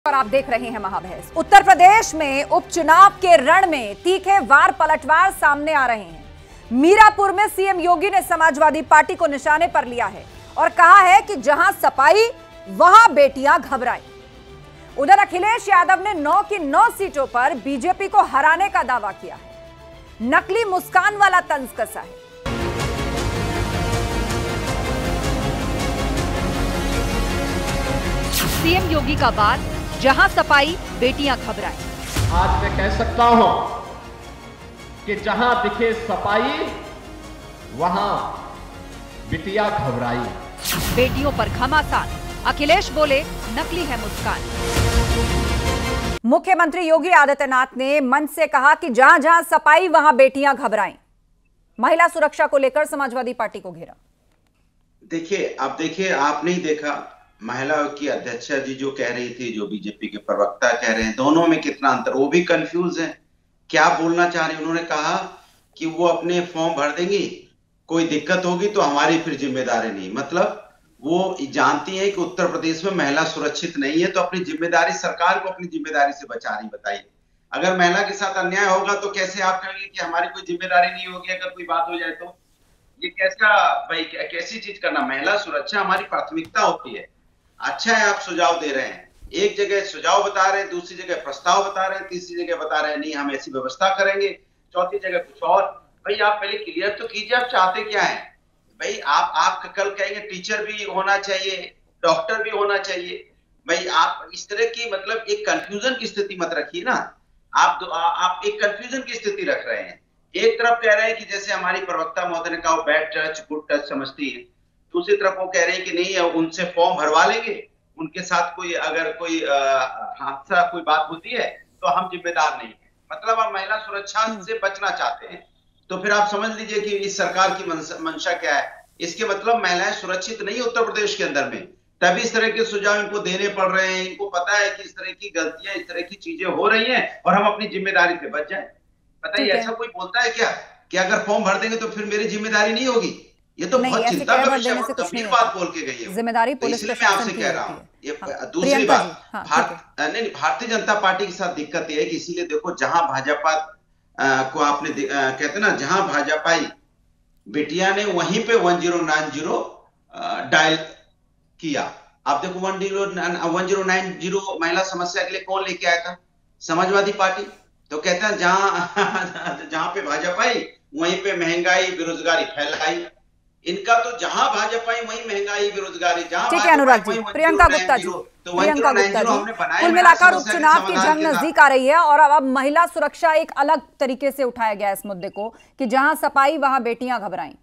और आप देख रहे हैं महाबहस। उत्तर प्रदेश में उपचुनाव के रण में तीखे वार पलटवार सामने आ रहे हैं। मीरापुर में सीएम योगी ने समाजवादी पार्टी को निशाने पर लिया है और कहा है कि जहां सपाई वहां बेटियां घबराएं। उधर अखिलेश यादव ने 9 की 9 सीटों पर बीजेपी को हराने का दावा किया है। नकली मुस्कान वाला तंज कसा है। सीएम योगी का वार, जहां सपाई बेटियां घबराएं। आज मैं कह सकता हूं कि जहां दिखे सपाई वहां बिटिया घबराई। बेटियों पर घमासान, अखिलेश बोले नकली है मुस्कान। मुख्यमंत्री योगी आदित्यनाथ ने मंच से कहा कि जहां जहां सपाई वहां बेटियां घबराएं। महिला सुरक्षा को लेकर समाजवादी पार्टी को घेरा। देखिए, आप नहीं देखा महिला की अध्यक्षा जी जो कह रही थी, जो बीजेपी के प्रवक्ता कह रहे हैं, दोनों में कितना अंतर। वो भी कंफ्यूज है, क्या बोलना चाह रही। उन्होंने कहा कि वो अपने फॉर्म भर देंगी, कोई दिक्कत होगी तो हमारी फिर जिम्मेदारी नहीं। मतलब वो जानती है कि उत्तर प्रदेश में महिला सुरक्षित नहीं है, तो अपनी जिम्मेदारी, सरकार को अपनी जिम्मेदारी से बचा रही। बताइए, अगर महिला के साथ अन्याय होगा तो कैसे आप कहेंगे कि हमारी कोई जिम्मेदारी नहीं होगी अगर कोई बात हो जाए तो? ये कैसा भाई, कैसी चीज करना? महिला सुरक्षा हमारी प्राथमिकता होती है। अच्छा है, आप सुझाव दे रहे हैं, एक जगह सुझाव बता रहे हैं, दूसरी जगह प्रस्ताव बता रहे हैं, तीसरी जगह बता रहे हैं नहीं हम ऐसी व्यवस्था करेंगे, चौथी जगह कुछ और। भाई आप पहले क्लियर तो कीजिए, आप चाहते क्या है? भाई आप कल कहेंगे टीचर भी होना चाहिए, डॉक्टर भी होना चाहिए। भाई आप इस तरह की, मतलब एक कंफ्यूजन की स्थिति मत रखिए ना। आप एक कंफ्यूजन की स्थिति रख रहे हैं। एक तरफ कह रहे हैं कि जैसे हमारी प्रवक्ता महोदय ने कहा, बैड टच गुड टच समझती है, दूसरी तरफ वो कह रहे हैं कि नहीं, उनसे फॉर्म भरवा लेंगे, उनके साथ कोई अगर कोई हादसा, कोई बात होती है तो हम जिम्मेदार नहीं है। मतलब आप महिला सुरक्षा से बचना चाहते हैं। तो फिर आप समझ लीजिए कि इस सरकार की मंशा क्या है। इसके मतलब महिलाएं सुरक्षित नहीं उत्तर प्रदेश के अंदर में, तभी इस तरह के सुझाव इनको देने पड़ रहे हैं। इनको पता है कि इस तरह की गलतियां, इस तरह की चीजें हो रही हैं और हम अपनी जिम्मेदारी से बच जाए। बताइए, ऐसा कोई बोलता है क्या कि अगर फॉर्म भर देंगे तो फिर मेरी जिम्मेदारी नहीं होगी? ये तो बहुत चिंता का विषय, बहुत गंभीर बात बोल के गई है। जिम्मेदारी पुलिस इसलिए मैं आपसे कह रहा हूँ। ये दूसरी बात, भारतीय जनता पार्टी के साथ दिक्कत ये है कि इसीलिए देखो, जहां भाजपा को आपने कहते ना, जहां भाजपाई बेटिया ने वहीं पे 1090 डायल किया। आप देखो 1090 महिला समस्या के लिए कौन लेके आया था? समाजवादी पार्टी। तो कहते हैं जहां पे भाजपाई वहीं पे महंगाई बेरोजगारी फैलाई। इनका तो जहां भाजपा ही वहीं महंगाई बेरोजगारी, जहां ठीक है अनुराग जी, प्रियंका गुप्ता जी, कुल मिलाकर उपचुनाव की जंग नजदीक आ रही है और अब महिला सुरक्षा एक अलग तरीके से उठाया गया इस मुद्दे को कि जहां सपाई वहां बेटियां घबराएं।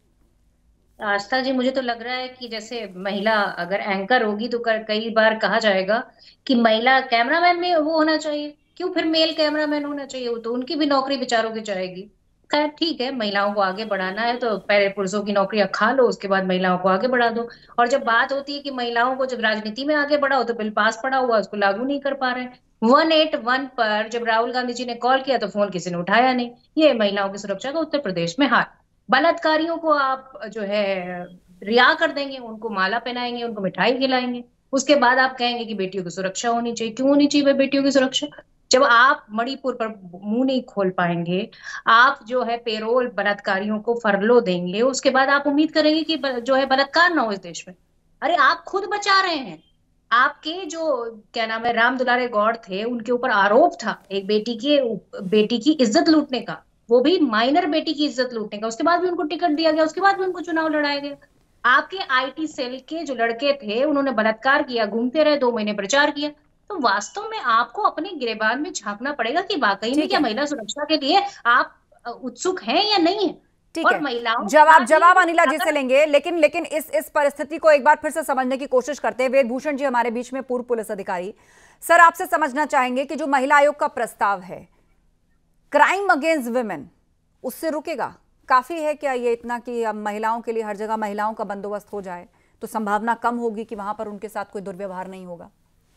आस्था जी, मुझे तो लग रहा है कि जैसे महिला अगर एंकर होगी तो कई बार कहा जाएगा कि महिला कैमरामैन में वो होना चाहिए, क्यों फिर मेल कैमरामैन होना चाहिए? तो उनकी भी नौकरी बेचारों की जाएगी। खैर ठीक है, महिलाओं को आगे बढ़ाना है तो पहले पुरुषों की नौकरियां खा लो, उसके बाद महिलाओं को आगे बढ़ा दो। और जब बात होती है कि महिलाओं को जब राजनीति में आगे बढ़ाओ तो बिल पास पड़ा हुआ उसको लागू नहीं कर पा रहे हैं। 181 पर जब राहुल गांधी जी ने कॉल किया तो फोन किसी ने उठाया नहीं। ये महिलाओं की सुरक्षा का उत्तर प्रदेश में हाल। बलात्कारियों को आप जो है रिहा कर देंगे, उनको माला पहनाएंगे, उनको मिठाई खिलाएंगे, उसके बाद आप कहेंगे कि बेटियों की सुरक्षा होनी चाहिए। क्यों होनी चाहिए बेटियों की सुरक्षा? जब आप मणिपुर पर मुंह नहीं खोल पाएंगे, आप जो है पेरोल बलात्कारियों को फरलो देंगे, उसके बाद आप उम्मीद करेंगे कि जो है बलात्कार ना हो इस देश में। अरे आप खुद बचा रहे हैं। आपके जो क्या नाम है, राम दुलारे गौड़ थे, उनके ऊपर आरोप था एक बेटी की इज्जत लूटने का, वो भी माइनर बेटी की इज्जत लूटने का। उसके बाद भी उनको टिकट दिया गया, उसके बाद भी उनको चुनाव लड़ाया गया। आपके आईटी सेल के जो लड़के थे, उन्होंने बलात्कार किया, घूमते रहे, 2 महीने प्रचार किया। तो वास्तव में आपको अपने गिरेबान में झांकना पड़ेगा कि वाकई में क्या महिला सुरक्षा के लिए आप उत्सुक हैं या नहीं है। ठीक है, महिलाओं जवाब अनिला जी से लेंगे, लेकिन इस परिस्थिति को एक बार फिर से समझने की कोशिश करते हैं। वेदभूषण जी हमारे बीच में, पूर्व पुलिस अधिकारी। सर, आपसे समझना चाहेंगे कि जो महिला आयोग का प्रस्ताव है, क्राइम अगेंस्ट वुमेन, उससे रुकेगा? काफी है क्या ये इतना कि अब महिलाओं के लिए हर जगह महिलाओं का बंदोबस्त हो जाए तो संभावना कम होगी कि वहां पर उनके साथ कोई दुर्व्यवहार नहीं होगा?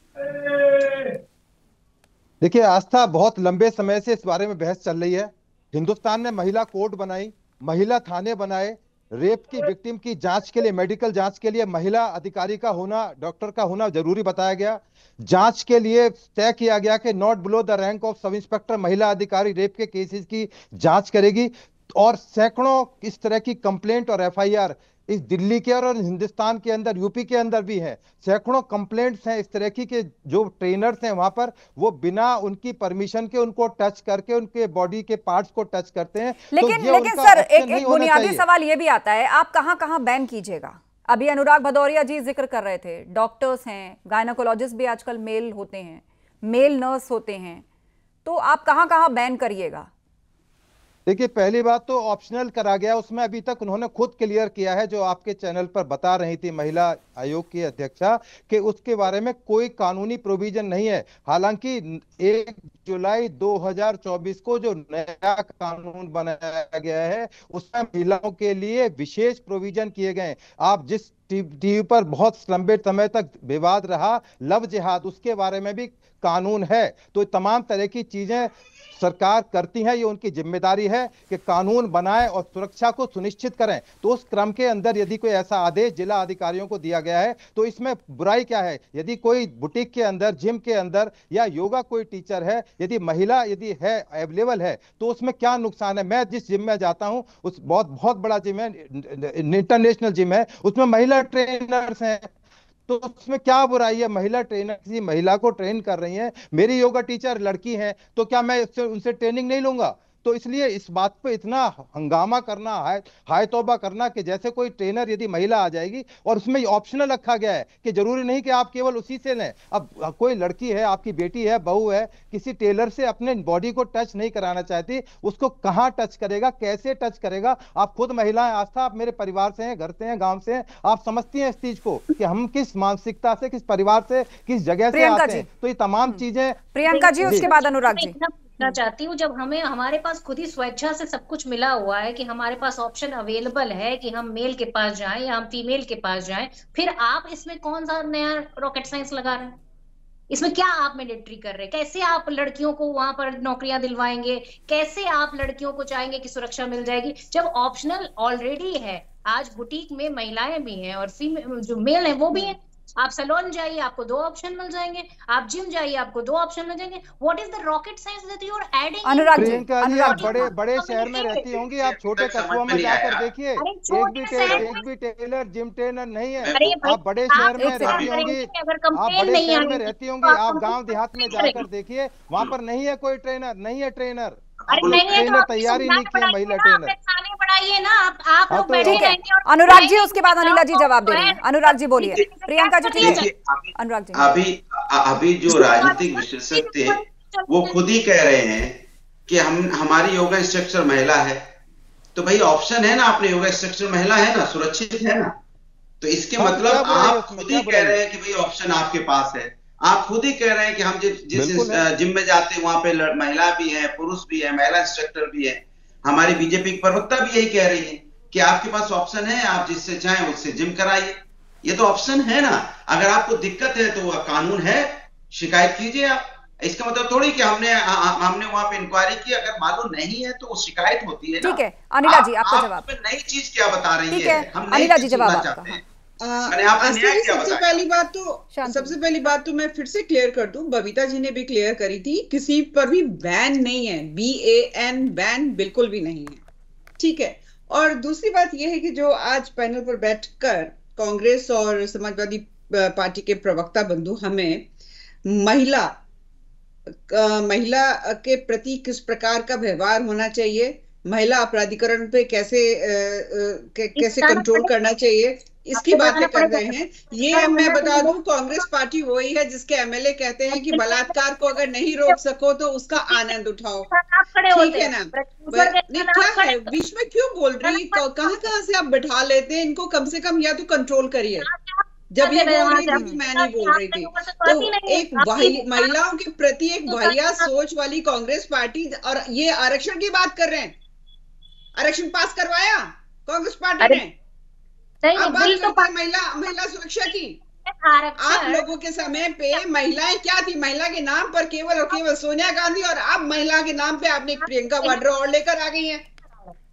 देखिए आस्था, बहुत लंबे समय से इस बारे में बहस चल रही है। हिंदुस्तान ने महिला कोर्ट बनाई, महिला थाने बनाए, रेप की विक्टिम की जांच के लिए, मेडिकल जांच के लिए महिला अधिकारी का होना, डॉक्टर का होना जरूरी बताया गया। जांच के लिए तय किया गया कि not below the rank of sub inspector महिला अधिकारी रेप के केसेस की जांच करेगी। और सैकड़ों इस तरह की कंप्लेंट और एफआईआर इस दिल्ली के और हिंदुस्तान के अंदर, यूपी के अंदर भी है। सैकड़ों कंप्लेंट्स हैं इस तरह की कि जो ट्रेनर्स हैं वहां पर, वो बिना उनकी परमिशन के उनको टच करके उनके बॉडी के पार्ट्स को टच करते हैं। लेकिन सर एक बुनियादी सवाल ये भी आता है, आप कहां कहां बैन कीजिएगा? अभी अनुराग भदौरिया जी जिक्र कर रहे थे, डॉक्टर्स हैं, गायनाकोलॉजिस्ट भी आजकल मेल होते हैं, मेल नर्स होते हैं, तो आप कहां कहां बैन करिएगा? देखिए, पहली बात तो ऑप्शनल करा गया, उसमें अभी तक उन्होंने खुद क्लियर किया है, जो आपके चैनल पर बता रही थी महिला आयोग की अध्यक्षा, कि उसके बारे में कोई कानूनी प्रोविजन नहीं है। हालांकि 1 जुलाई 2024 को जो नया कानून बनाया गया है उसमें महिलाओं के लिए विशेष प्रोविजन किए गए। आप जिस टीवी पर बहुत लंबे समय तक विवाद रहा लव जिहाद, उसके बारे में भी कानून है। तो तमाम तरह की चीजें सरकार करती है, ये उनकी जिम्मेदारी है कि कानून बनाए और सुरक्षा को सुनिश्चित करें। तो उस क्रम के अंदर यदि कोई ऐसा आदेश जिला अधिकारियों को दिया गया है तो इसमें बुराई क्या है? यदि कोई बुटीक के अंदर, जिम के अंदर या योगा कोई टीचर है, यदि महिला यदि है, अवेलेबल है, तो उसमें क्या नुकसान है? मैं जिस जिम में जाता हूं, उस बहुत बड़ा जिम है, इंटरनेशनल जिम है, उसमें महिला ट्रेनर्स हैं, तो उसमें क्या बुराई है? महिला ट्रेनर किसी महिला को ट्रेन कर रही हैं। मेरी योगा टीचर लड़की हैं, तो क्या मैं उनसे ट्रेनिंग नहीं लूंगा? तो इसलिए इस बात पे इतना हंगामा करना, हाय तौबा करना कि जैसे कोई ट्रेनर यदि महिला आ जाएगी, और उसमें ऑप्शनल रखा गया है कि जरूरी नहीं कि आप केवल उसी से लें। अब कोई लड़की है, आपकी बेटी है, बहू है, किसी टेलर से अपने बॉडी को टच नहीं कराना चाहती, उसको कहां टच करेगा, कैसे टच करेगा? आप खुद महिलाएं, आस्था, आप मेरे परिवार से हैं, घर से हैं, गांव से हैं, आप समझती हैं इस चीज को कि हम किस मानसिकता से, किस परिवार से, किस जगह से आते हैं। तो ये तमाम चीजें। प्रियंका जी, उसके बाद अनुराग जी। चाहती हूँ, जब हमारे पास खुद ही स्वेच्छा से सब कुछ मिला हुआ है कि हमारे पास ऑप्शन अवेलेबल है कि हम मेल के पास जाएं या हम फीमेल के पास जाएं, फिर आप इसमें कौन सा नया रॉकेट साइंस लगा रहे हैं? इसमें क्या आप मैंडेटरी कर रहे हैं? कैसे आप लड़कियों को वहां पर नौकरियां दिलवाएंगे? कैसे आप लड़कियों को चाहेंगे कि सुरक्षा मिल जाएगी जब ऑप्शनल ऑलरेडी है? आज बुटीक में महिलाएं भी हैं और फीमेल जो मेल है वो भी है। आप सैलून जाइए, आपको 2 ऑप्शन मिल जाएंगे, आप जिम जाइए, आपको 2 ऑप्शन मिल जाएंगे। What is the rocket science that you are adding? Anurag ji, आप बड़े शहर में रहती होंगी, आप छोटे कस्बों में जाकर देखिए, एक भी टेलर, जिम ट्रेनर नहीं है। आप बड़े शहर में रहती होंगी, आप गाँव देहात में जाकर देखिए, वहां पर नहीं है कोई ट्रेनर, नहीं है ट्रेनर, तैयारी नहीं किया महिला ट्रेनर। बढ़ाइए ना, आप लोग बैठे रहेंगे। अनुराग जी, उसके बाद अनिला जी जवाब दे रहे हैं। अनुराग जी बोलिए। प्रियंका जी ठीक है, अनुराग जी। अभी जो राजनीतिक विश्लेषक थे वो खुद ही कह रहे हैं कि हमारी योगा इंस्ट्रक्टर महिला है, तो भाई ऑप्शन है ना, आपने योगा इंस्ट्रक्टर महिला है ना, सुरक्षित है ना। तो इसके मतलब आप खुद ही कह रहे हैं कि भाई ऑप्शन आपके पास है। आप खुद ही कह रहे हैं कि हम जिस जिम में जाते हैं वहां पे महिला भी है, पुरुष भी है, महिला इंस्ट्रक्टर भी है। हमारी बीजेपी की प्रवक्ता भी यही कह रही है कि आपके पास ऑप्शन है, आप जिससे चाहें उससे जिम कराइए। ये तो ऑप्शन है ना। अगर आपको दिक्कत है तो कानून है, शिकायत कीजिए आप। इसका मतलब थोड़ी कि हमने वहां पे इंक्वायरी की, अगर मालूम नहीं है तो वो शिकायत होती है। ठीक है अनिला जी, आपका जवाब। नई चीज क्या बता रही है? हम अनिला जी जवाब चाहते हैं। सबसे पहली बात तो मैं फिर से क्लियर कर दूं, बबीता जी ने भी क्लियर करी थी, किसी पर भी बैन नहीं है, BAN बैन बिल्कुल भी नहीं है, ठीक है। और दूसरी बात यह है कि जो आज पैनल पर बैठकर कांग्रेस और समाजवादी पार्टी के प्रवक्ता बंधु हमें महिला के प्रति किस प्रकार का व्यवहार होना चाहिए, महिला अपराधीकरण पे कैसे कंट्रोल करना चाहिए, इसकी बातें कर रहे हैं। ये मैं बता दूं, कांग्रेस पार्टी वही है जिसके MLA कहते हैं कि बलात्कार को अगर नहीं रोक सको तो उसका आनंद उठाओ, ठीक है ना। नहीं, क्या है बीच में क्यों बोल रही, कहाँ से आप बैठा लेते हैं इनको? कम से कम या तो कंट्रोल करिए। जब ये बोल रही थी मैं नहीं बोल रही थी। तो एक महिलाओं के प्रति एक वाहियात सोच वाली कांग्रेस पार्टी, और ये आरक्षण की बात कर रहे हैं, आरक्षण पास करवाया कांग्रेस पार्टी ने। अब बात करते हैं महिला सुरक्षा की। आप लोगों के समय पे महिलाएं क्या थी? महिला के नाम पर केवल और केवल सोनिया गांधी, और अब महिला के नाम पे आपने प्रियंका वाड्रा और लेकर आ गई हैं।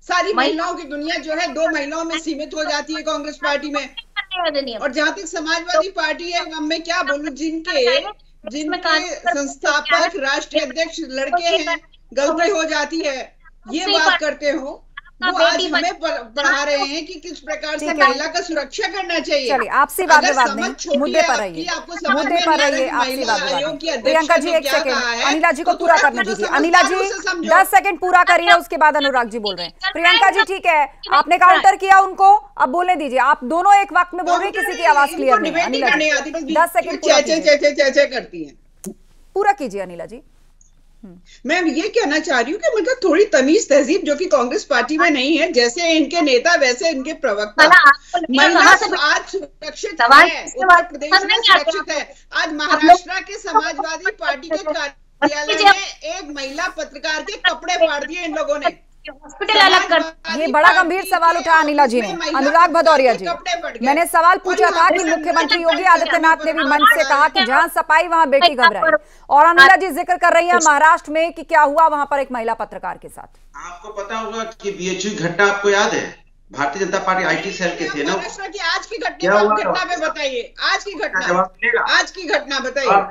सारी महिलाओं की दुनिया जो है 2 महिलाओं में सीमित हो जाती है कांग्रेस पार्टी में। और जहाँ तक समाजवादी पार्टी है, मैं क्या बोलूं, जिनके संस्थापक राष्ट्रीय अध्यक्ष लड़के हैं, गलती हो जाती है, ये बात करते हो, वो आज हमें पढ़ा रहे हैं कि किस प्रकार से महिला का सुरक्षा करना चाहिए। चलिए, आपसी बात नहीं, मुद्दे पर रहिए, मुद्दे पर रहिए, आपसी बात नहीं। प्रियंका जी 1 सेकंड, अनिला जी को पूरा करने दीजिए। अनिला जी 10 सेकंड पूरा करिए, उसके बाद अनुराग जी बोल रहे हैं। प्रियंका जी ठीक है, आपने काउंटर किया उनको, अब बोलने दीजिए। आप दोनों एक वक्त में बोल रहे हैं, किसी की आवाज क्लियर नहीं। अनिला जी 10 सेकंड करती है, पूरा कीजिए अनिला जी। मैं ये कहना चाह रही हूँ कि मतलब थोड़ी तमीज तहजीब जो कि कांग्रेस पार्टी में नहीं है, जैसे इनके नेता वैसे इनके प्रवक्ता। महिला आज सुरक्षित है, उत्तर प्रदेश में सुरक्षित है। आज महाराष्ट्र के समाजवादी पार्टी के कार्यालय में एक महिला पत्रकार के कपड़े फाड़ दिए इन लोगों ने। हॉस्पिटल अलग कर। ये बड़ा गंभीर सवाल उठा अनिला जी ने। अनुराग भदौरिया जी, मैंने सवाल पूछा था कि मुख्यमंत्री योगी आदित्यनाथ ने भी मंच से कहा कि जहां सफाई वहां बेटी घबराई, और अनिला जी जिक्र कर रही है महाराष्ट्र में कि क्या हुआ वहां पर एक महिला पत्रकार के साथ। आपको पता होगा कि बीएचयू घटना आपको याद है, Bharatiya Janata party IT cell के थे ना। आज की घटना में बताइए, आज की घटना बताइए।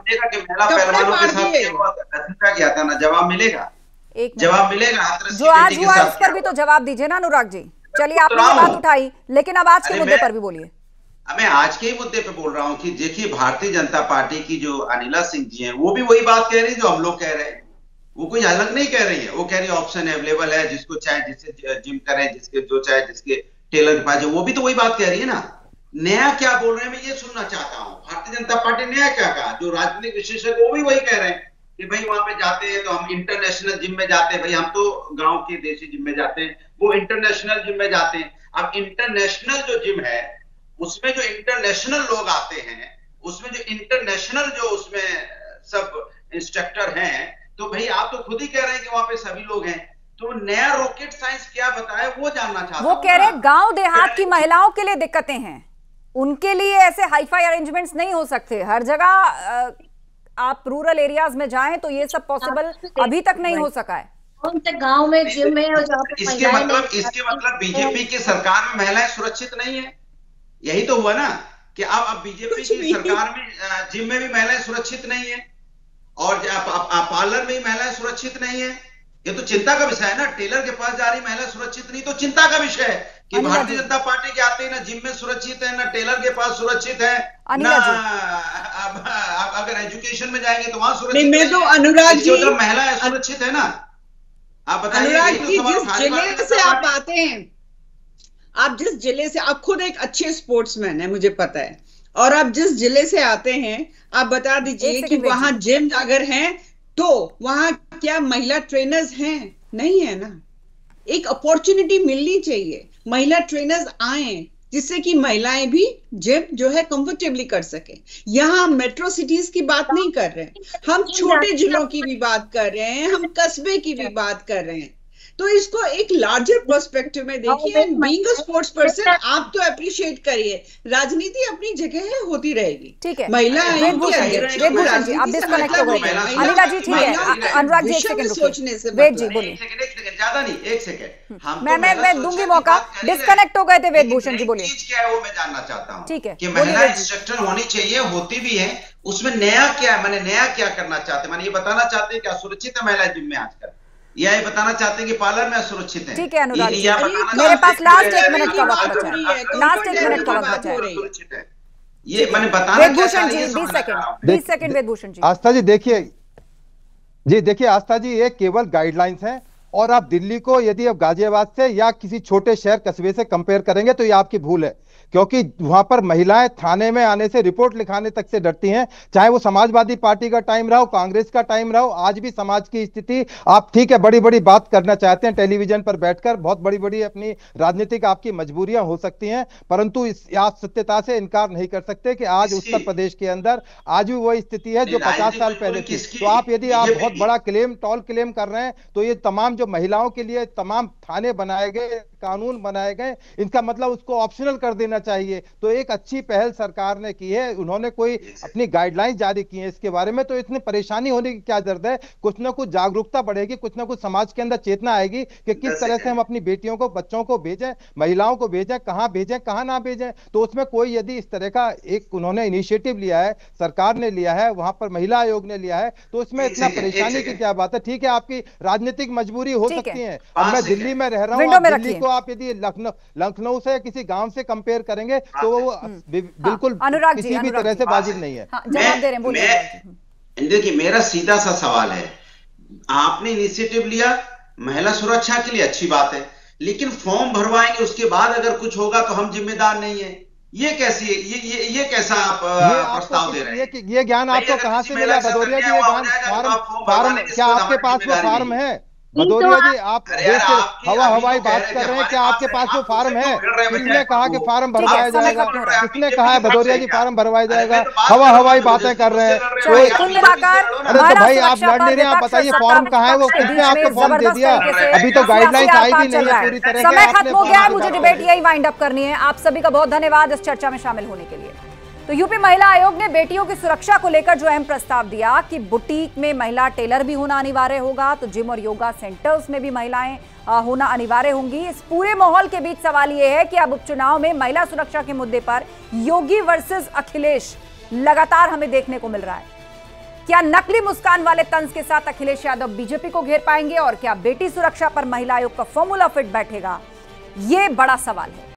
गया था ना, जवाब मिलेगा, जवाब मिलेगा। जो आज हुआ उस पर भी तो जवाब दीजिए ना अनुराग जी। चलिए, आपने ये बात उठाई, लेकिन अब आज के मुद्दे पर भी बोलिए। मैं आज के ही मुद्दे पे बोल रहा हूँ कि देखिए, भारतीय जनता पार्टी की जो अनिला सिंह जी हैं, वो भी वही बात कह रही है जो हम लोग कह रहे हैं। वो कोई अलग नहीं कह रही है, वो कह रही है ऑप्शन अवेलेबल है, जिसको चाहे जिससे जिम करे, जिसके जो चाहे जिसके टेलर के पास, वो भी तो वही बात कह रही है ना। नया क्या बोल रहे हैं, मैं ये सुनना चाहता हूँ। भारतीय जनता पार्टी नया क्या कहा? जो राजनीतिक विशेषज्ञ वो भी वही कह रहे हैं कि भाई वहां पे जाते हैं तो हम इंटरनेशनल जिम में जाते हैं। भाई हम तो गांव के देसी जिम में जाते हैं, वो इंटरनेशनल जिम में जाते हैं। अब इंटरनेशनल जो जिम है, उसमें जो इंटरनेशनल लोग आते हैं, उसमें जो इंटरनेशनल जो उसमें सब इंस्ट्रक्टर हैं, तो भाई आप तो खुद ही कह रहे हैं कि वहां पे सभी लोग हैं। तो नया रॉकेट साइंस क्या बताए, वो जानना चाहता हूं। वो कह रहे गांव देहात की महिलाओं के लिए दिक्कतें हैं, उनके लिए ऐसे हाईफाई अरेंजमेंट्स नहीं हो सकते। हर जगह आप रूरल एरियाज में जाएं तो ये सब पॉसिबल अभी तक नहीं हो सका है। गांव में जिम है, इसके मतलब बीजेपी की सरकार में महिलाएं सुरक्षित नहीं है, यही तो हुआ ना कि अब बीजेपी की सरकार में जिम में भी महिलाएं सुरक्षित नहीं है, और पार्लर में ही महिलाएं सुरक्षित नहीं है। ये तो चिंता का विषय है ना। टेलर के पास जा रही महिला सुरक्षित नहीं, तो चिंता का विषय है कि भारतीय जनता पार्टी के आते हैं ना जिम में सुरक्षित है, ना टेलर के पास सुरक्षित है, ना अगर एजुकेशन में जाएंगे तो वहां सुरक्षित नहीं। तो अनुराग जी, महिला सुरक्षित है ना। आप बताइए, अनुराग जी, जिस जिले से आप आते हैं, आप जिस जिले से, आप खुद एक अच्छे स्पोर्ट्समैन है, मुझे पता है, और आप जिस जिले से आते हैं, आप बता दीजिए कि वहां जिम अगर हैं तो वहां क्या महिला ट्रेनर्स हैं? नहीं है ना। एक अपॉर्चुनिटी मिलनी चाहिए, महिला ट्रेनर्स आए, जिससे कि महिलाएं भी जिम जो है कंफर्टेबली कर सके। यहाँ हम मेट्रो सिटीज की बात नहीं कर रहे हैं, हम छोटे जिलों की भी बात कर रहे हैं, हम कस्बे की भी बात कर रहे हैं। तो इसको एक लार्जर पर्सपेक्टिव में देखिए। बीइंग अ स्पोर्ट्स पर्सन, आप तो अप्रिशिएट करिए, राजनीति अपनी जगह है, होती रहेगी। ठीक है, महिला आप डिस्कनेक्ट हो गए। अनिला जी ठीक है, अनुराग जी 1 सेकंड सोचने से वेद जी बोलिए। ज्यादा नहीं, 1 सेकंड मैं दूंगी मौका। डिस्कनेक्ट हो गए थे वेद भूषण जी, बोलिए। क्या है वो मैं जानना चाहता हूँ। ठीक है, कि महिला इंस्ट्रक्टर होनी चाहिए, होती भी है, उसमें नया क्या है, मैंने नया क्या करना चाहते हैं, मैंने ये बताना चाहते हैं क्या सुरक्षित है महिला जिम में आजकल, या ये बताना चाहते हैं कि पार्लर में असुरक्षित है। ठीक है अनुराग, मेरे पास लास्ट 1 मिनट का वक्त बचा है, लास्ट 1 मिनट का वक्त बचा है। ये मैंने बताना वेद भूषण जी 20 सेकंड वेद भूषण जी। आस्था जी देखिए आस्था जी, ये केवल गाइडलाइंस हैं, और आप दिल्ली को यदि आप गाजियाबाद से या किसी छोटे शहर कस्बे से कंपेयर करेंगे तो ये आपकी भूल है, क्योंकि वहां पर महिलाएं थाने में आने से, रिपोर्ट लिखाने तक से डरती हैं। चाहे वो समाजवादी पार्टी का टाइम रहा हो, कांग्रेस का टाइम रहा हो, आज भी समाज की स्थिति, आप ठीक है बड़ी बड़ी बात करना चाहते हैं टेलीविजन पर बैठकर, बहुत बड़ी बड़ी अपनी राजनीतिक आपकी मजबूरियां हो सकती हैं, परंतु आप सत्यता से इनकार नहीं कर सकते कि आज उत्तर प्रदेश के अंदर आज भी वही स्थिति है जो 50 साल पहले थी। तो आप यदि आप बहुत बड़ा टॉल क्लेम कर रहे हैं, तो ये तमाम जो महिलाओं के लिए तमाम थाने बनाए गए, कानून बनाए गए, इनका मतलब उसको ऑप्शनल कर देना देना चाहिए। तो एक अच्छी पहल सरकार ने की है, उन्होंने कोई अपनी गाइडलाइंस जारी की है इसके बारे में, तो इतनी परेशानी होने की क्या जरूरत है। कुछ ना कुछ जागरूकता बढ़ेगी, कुछ ना कुछ समाज के अंदर चेतना आएगी कि किस तरह से हम अपनी बेटियों को, बच्चों को भेजें, महिलाओं को भेजें, कहां ना भेजें। तो उसमें कोई यदि इस तरह का एक उन्होंने इनिशिएटिव लिया है, सरकार ने लिया है, वहां पर महिला आयोग ने लिया है, तो उसमें इतना परेशानी की क्या बात है। ठीक है, आपकी राजनीतिक मजबूरी हो सकती है। अब मैं दिल्ली में रह रहा हूँ, दिल्ली को आप यदि लखनऊ से किसी गांव से कंपेयर करेंगे तो वो बिल्कुल किसी भी तरह से वाजिब नहीं है। जवाब दे रहे हैं, देखिए मेरा सीधा सा सवाल है, आपने इनिशिएटिव लिया महिला सुरक्षा के लिए, अच्छी बात है, लेकिन फॉर्म भरवाएंगे उसके बाद अगर कुछ होगा तो हम जिम्मेदार नहीं है, ये कैसी ये कैसा आप प्रस्ताव दे रहे हैं? ये ज्ञान आपको कहां से मिला भदौरिया जी? ये ज्ञान फार्म क्या आपके पास वो फार्म है? भदौरिया जी, आप हवाई बात कर रहे हैं, क्या आपके पास वो फार्म है? किसने कहा कि फार्म भरवाया जाएगा? किसने कहा है भदौरिया जी फार्म भरवाया जाएगा? हवाई बातें कर रहे हैं। कुल मिलाकर अरे तो भाई आप लड़ नहीं रहे, आप बताइए फॉर्म कहाँ है, वो किसने आपको फॉर्म दे दिया? अभी तो गाइडलाइंस आई भी नहीं है पूरी तरह से। समय खत्म हो गया है, मुझे डिबेट यही वाइंड अप करनी है। आप सभी का बहुत धन्यवाद इस चर्चा में शामिल होने के लिए। तो यूपी महिला आयोग ने बेटियों की सुरक्षा को लेकर जो अहम प्रस्ताव दिया कि बुटीक में महिला टेलर भी होना अनिवार्य होगा, तो जिम और योगा सेंटर्स में भी महिलाएं होना अनिवार्य होंगी। इस पूरे माहौल के बीच सवाल यह है कि अब उपचुनाव में महिला सुरक्षा के मुद्दे पर योगी वर्सेस अखिलेश लगातार हमें देखने को मिल रहा है। क्या नकली मुस्कान वाले तंज के साथ अखिलेश यादव बीजेपी को घेर पाएंगे और क्या बेटी सुरक्षा पर महिला आयोग का फॉर्मूला फिट बैठेगा? ये बड़ा सवाल है।